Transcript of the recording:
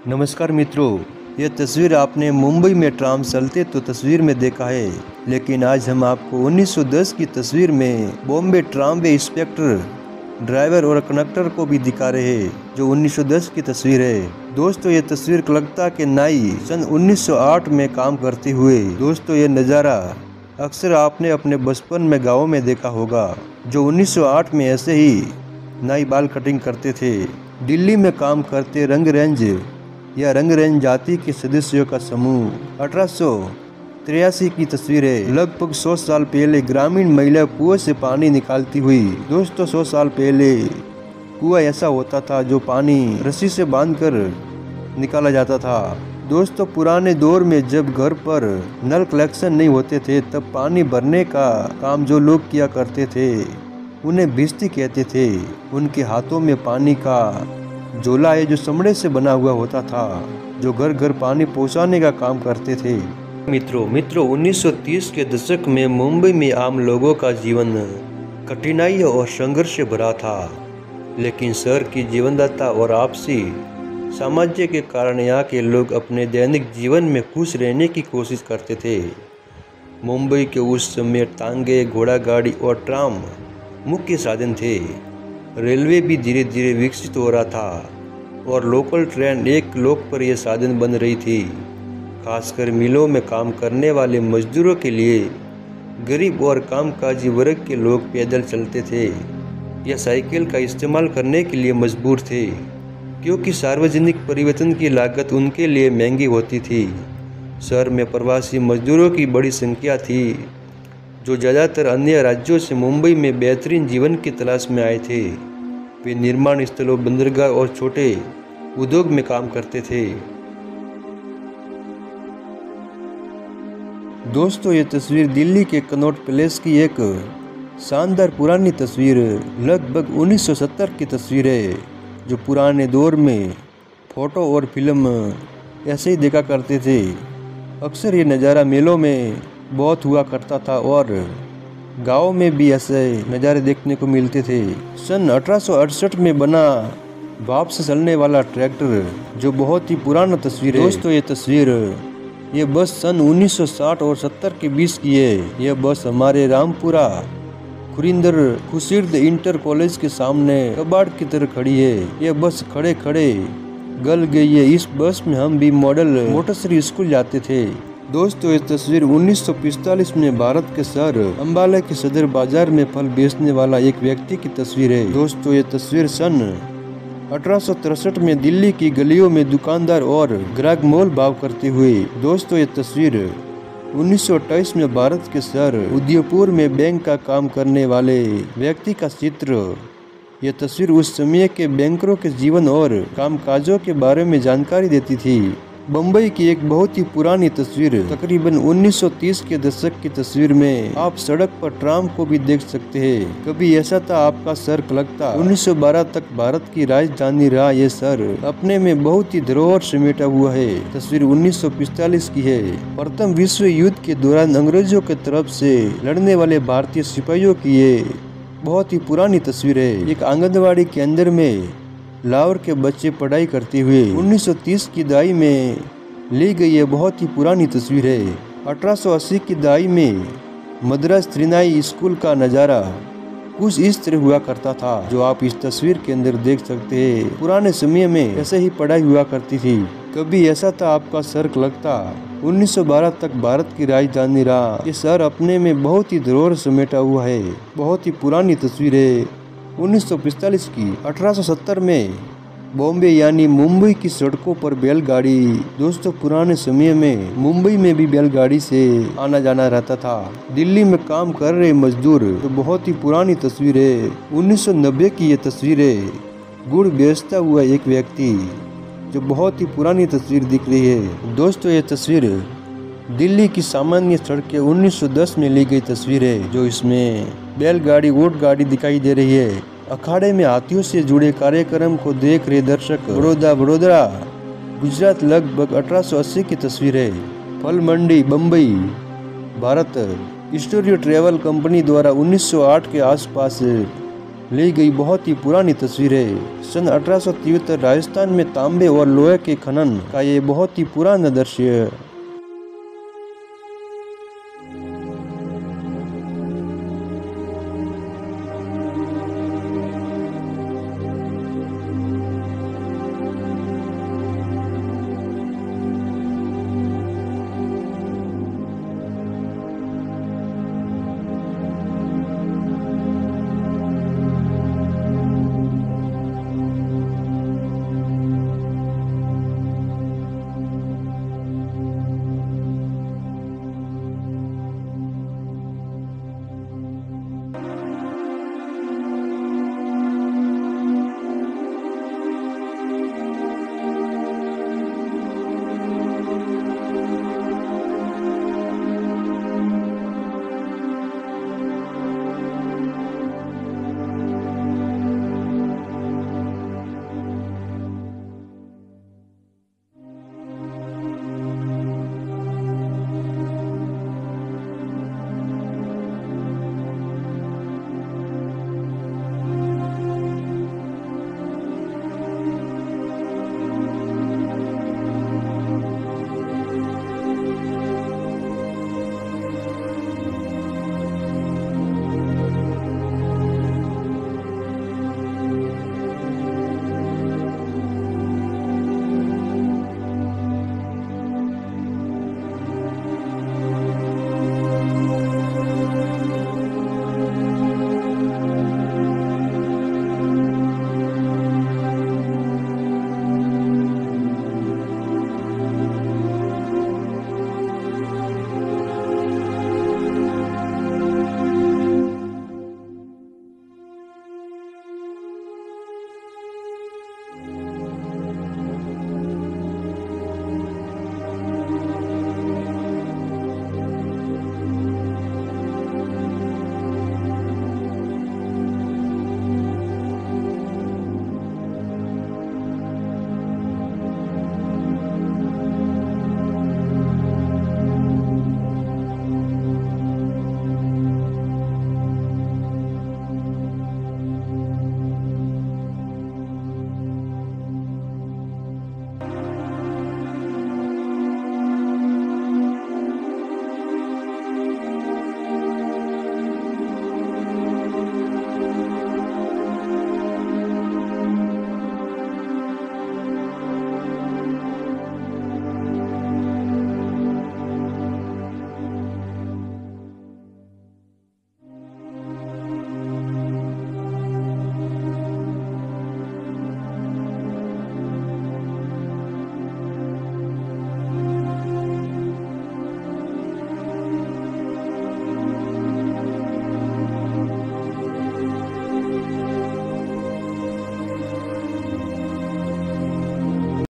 नमस्कार मित्रों, यह तस्वीर आपने मुंबई में ट्राम चलते तो तस्वीर में देखा है, लेकिन आज हम आपको 1910 की तस्वीर में बॉम्बे ट्रामवे इंस्पेक्टर, ड्राइवर और कंडक्टर को भी दिखा रहे हैं, जो 1910 की तस्वीर है। दोस्तों, ये तस्वीर कलकत्ता के नाई सन 1908 में काम करते हुए। दोस्तों, ये नज़ारा अक्सर आपने अपने बचपन में गाँव में देखा होगा, जो 1908 में ऐसे ही नाई बाल कटिंग करते थे। दिल्ली में काम करते रंग रेंज जाति के सदस्यों का समूह। 1883 की तस्वीर है। लगभग 100 साल पहले ग्रामीण महिला कुएं से पानी निकालती हुई। दोस्तों, 100 साल पहले कुआं ऐसा होता था जो पानी रस्सी से बांधकर निकाला जाता था। दोस्तों, पुराने दौर में जब घर पर नल कलेक्शन नहीं होते थे, तब पानी भरने का काम जो लोग किया करते थे उन्हें भिश्ती कहते थे। उनके हाथों में पानी का झोला है जो चमड़े से बना हुआ होता था, जो घर घर पानी पहुंचाने का काम करते थे। मित्रों 1930 के दशक में मुंबई में आम लोगों का जीवन कठिनाइयों और संघर्ष से भरा था, लेकिन शहर की जीवनदाता और आपसी सामंजस्य के कारण यहाँ के लोग अपने दैनिक जीवन में खुश रहने की कोशिश करते थे। मुंबई के उस समय तांगे, घोड़ा गाड़ी और ट्राम मुख्य साधन थे। रेलवे भी धीरे धीरे विकसित हो रहा था और लोकल ट्रेन एक लोकप्रिय साधन बन रही थी, खासकर मिलों में काम करने वाले मजदूरों के लिए। गरीब और कामकाजी वर्ग के लोग पैदल चलते थे या साइकिल का इस्तेमाल करने के लिए मजबूर थे, क्योंकि सार्वजनिक परिवहन की लागत उनके लिए महंगी होती थी। शहर में प्रवासी मजदूरों की बड़ी संख्या थी, जो ज़्यादातर अन्य राज्यों से मुंबई में बेहतरीन जीवन की तलाश में आए थे। वे निर्माण स्थलों, बंदरगाह और छोटे उद्योग में काम करते थे। दोस्तों, ये तस्वीर दिल्ली के कनॉट पैलेस की एक शानदार पुरानी तस्वीर लगभग 1970 की तस्वीर है, जो पुराने दौर में फोटो और फिल्म ऐसे ही देखा करते थे। अक्सर ये नज़ारा मेलों में बहुत हुआ करता था और गाँव में भी ऐसे नज़ारे देखने को मिलते थे। सन 1868 में बना भाप से चलने वाला ट्रैक्टर, जो बहुत ही पुराना तस्वीर है। दोस्तों, ये बस सन 1960 और 70 के बीच की है। यह बस हमारे रामपुरा खुर्शीद इंटर कॉलेज के सामने कबाड़ की तरह खड़ी है। यह बस खड़े खड़े गल गई है। इस बस में हम भी मॉडल मोटरसरी स्कूल जाते थे। दोस्तों, ये तस्वीर 1945 में भारत के शहर अम्बाला के सदर बाजार में फल बेचने वाला एक व्यक्ति की तस्वीर है। दोस्तों, ये तस्वीर सन 1863 में दिल्ली की गलियों में दुकानदार और ग्राहक मोल भाव करते हुए। दोस्तों, ये तस्वीर 1928 में भारत के शहर उदयपुर में बैंक का काम करने वाले व्यक्ति का चित्र। यह तस्वीर उस समय के बैंकरों के जीवन और कामकाजों के बारे में जानकारी देती थी। बम्बई की एक बहुत ही पुरानी तस्वीर, तकरीबन 1930 के दशक की तस्वीर में आप सड़क पर ट्राम को भी देख सकते हैं। कभी ऐसा था आपका शहर कलकत्ता 1912 तक भारत की राजधानी रहा। यह शहर अपने में बहुत ही धरोहर समेटा हुआ है। तस्वीर 1945 की है। प्रथम विश्व युद्ध के दौरान अंग्रेजों की तरफ से लड़ने वाले भारतीय सिपाहियों की ये बहुत ही पुरानी तस्वीर है। एक आंगनबाड़ी के अंदर में लाहौर के बच्चे पढ़ाई करते हुए 1930 की दहाई में ली गई ये बहुत ही पुरानी तस्वीर है। 1880 की दहाई में मद्रास त्रिनाई स्कूल का नज़ारा कुछ इस तरह हुआ करता था, जो आप इस तस्वीर के अंदर देख सकते हैं। पुराने समय में ऐसे ही पढ़ाई हुआ करती थी। कभी ऐसा था आपका शहर कलकत्ता 1912 तक भारत की राजधानी रहा। ये शहर अपने में बहुत ही धरोहर समेटा हुआ है। बहुत ही पुरानी तस्वीर है 1945 की। 1870 में बॉम्बे यानी मुंबई की सड़कों पर बैलगाड़ी। दोस्तों, पुराने समय में मुंबई में भी बैलगाड़ी से आना जाना रहता था। दिल्ली में काम कर रहे मजदूर, तो बहुत ही पुरानी तस्वीर है। 1990 की ये तस्वीर है। गुड़ बेचता हुआ एक व्यक्ति, जो बहुत ही पुरानी तस्वीर दिख रही है। दोस्तों, ये तस्वीर दिल्ली की सामान्य सड़कें 1910 में ली गई तस्वीर है, जो इसमें बैलगाड़ी, ऊंट गाड़ी दिखाई दे रही है। अखाड़े में हाथियों से जुड़े कार्यक्रम को देख रहे दर्शक। वडोदरा गुजरात लगभग 1880 की तस्वीर है। फल मंडी Bombay Bharat. Stereo travel company द्वारा 1908 के आसपास ली गई बहुत ही पुरानी तस्वीर है। सन 1873 राजस्थान में तांबे और लोहे के खनन का ये बहुत ही पुराना दृश्य है।